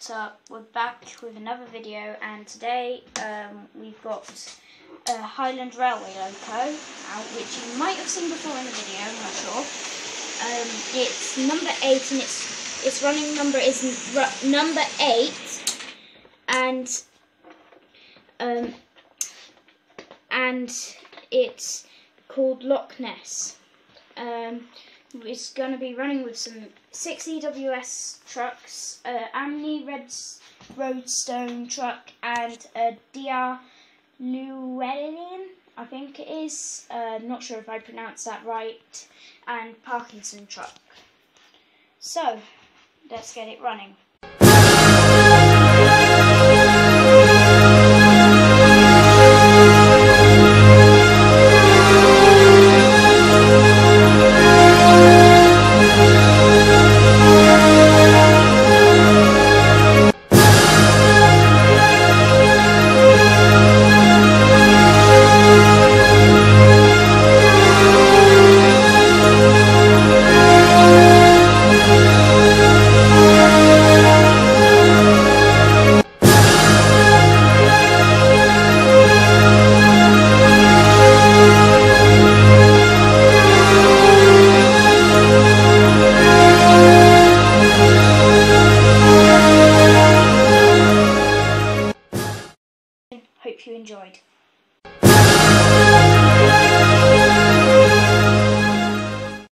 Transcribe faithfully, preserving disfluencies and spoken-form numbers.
what's up? We're back with another video, and today um, we've got a Highland Railway loco out, which you might have seen before in the video, I'm not sure. Um, it's number eight, and its its running number is number eight, and um, and it's called Loch Ness. Um, It's going to be running with some six E W S trucks, a Amni Red Roadstone truck, and a D R Llewellyn, I think it is. Uh, not sure if I pronounced that right, and Parkinson truck. So, let's get it running.